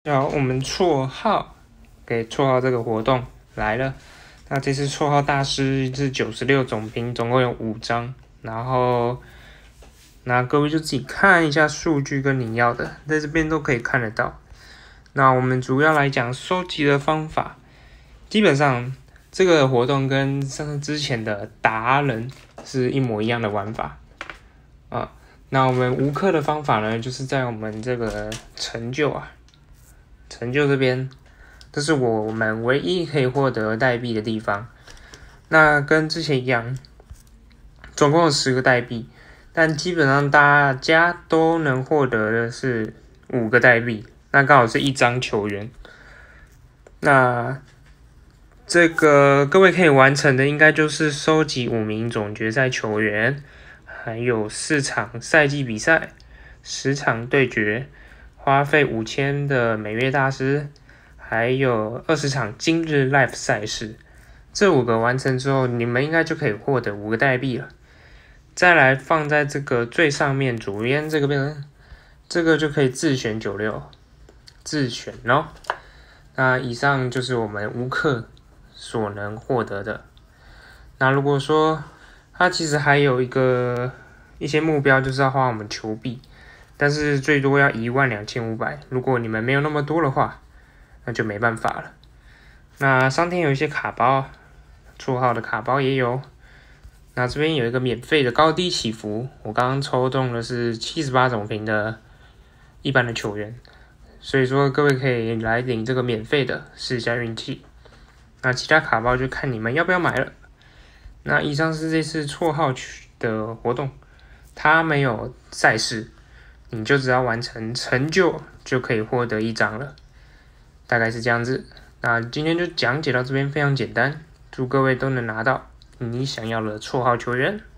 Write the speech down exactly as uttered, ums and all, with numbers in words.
好，我们绰号给绰号这个活动来了。那这次绰号大师是九十六总评，总共有五张。然后，那各位就自己看一下数据跟你要的，在这边都可以看得到。那我们主要来讲收集的方法，基本上这个活动跟上之前的达人是一模一样的玩法啊。那我们无氪的方法呢，就是在我们这个成就啊。成就这边，这是我们唯一可以获得代币的地方。那跟之前一样，总共有十个代币，但基本上大家都能获得的是五个代币，那刚好是一张球员。那这个各位可以完成的，应该就是收集五名总决赛球员，还有四场赛季比赛，十场对决。花费五千的每月大师，还有二十场今日 Live 赛事，这五个完成之后，你们应该就可以获得五个代币了。再来放在这个最上面主编这个边，这个就可以自选九六，自选哦。那以上就是我们无氪所能获得的。那如果说它其实还有一个一些目标，就是要花我们球币。但是最多要一万两千五百，如果你们没有那么多的话，那就没办法了。那商店有一些卡包，绰号的卡包也有。那这边有一个免费的高低起伏，我刚刚抽中的是七十八总评的一般的球员，所以说各位可以来领这个免费的试一下运气。那其他卡包就看你们要不要买了。那以上是这次绰号的活动，它没有赛事。你就只要完成成就就可以获得一张了，大概是这样子。那今天就讲解到这边，非常简单，祝各位都能拿到你想要的绰号球员。